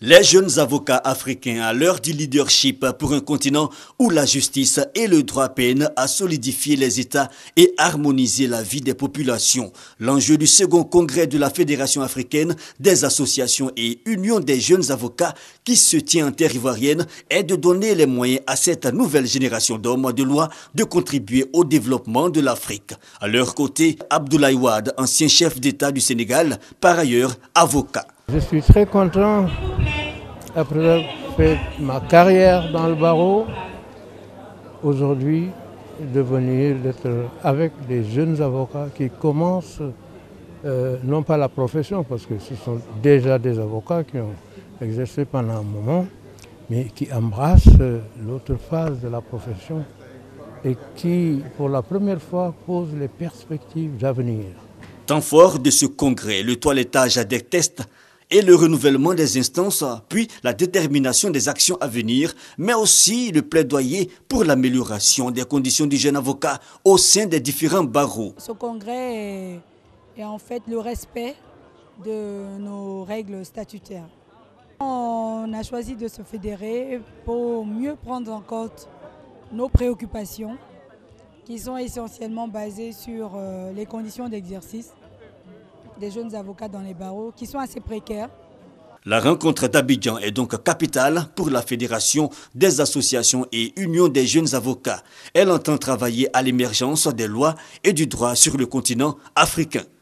Les jeunes avocats africains à l'heure du leadership pour un continent où la justice et le droit peinent à solidifier les États et harmoniser la vie des populations. L'enjeu du second congrès de la Fédération africaine des associations et unions des jeunes avocats qui se tient en terre ivoirienne est de donner les moyens à cette nouvelle génération d'hommes de loi de contribuer au développement de l'Afrique. À leur côté, Abdoulaye Wade, ancien chef d'État du Sénégal, par ailleurs avocat. Je suis très content, après avoir fait ma carrière dans le barreau, aujourd'hui de venir d'être avec des jeunes avocats qui commencent, non pas la profession, parce que ce sont déjà des avocats qui ont exercé pendant un moment, mais qui embrassent l'autre phase de la profession et qui, pour la première fois, posent les perspectives d'avenir. Temps fort de ce congrès, le toilettage des tests et le renouvellement des instances, puis la détermination des actions à venir, mais aussi le plaidoyer pour l'amélioration des conditions du jeune avocat au sein des différents barreaux. Ce congrès est en fait le respect de nos règles statutaires. On a choisi de se fédérer pour mieux prendre en compte nos préoccupations qui sont essentiellement basées sur les conditions d'exercice des jeunes avocats dans les barreaux qui sont assez précaires. La rencontre d'Abidjan est donc capitale pour la Fédération des associations et unions des jeunes avocats. Elle entend travailler à l'émergence des lois et du droit sur le continent africain.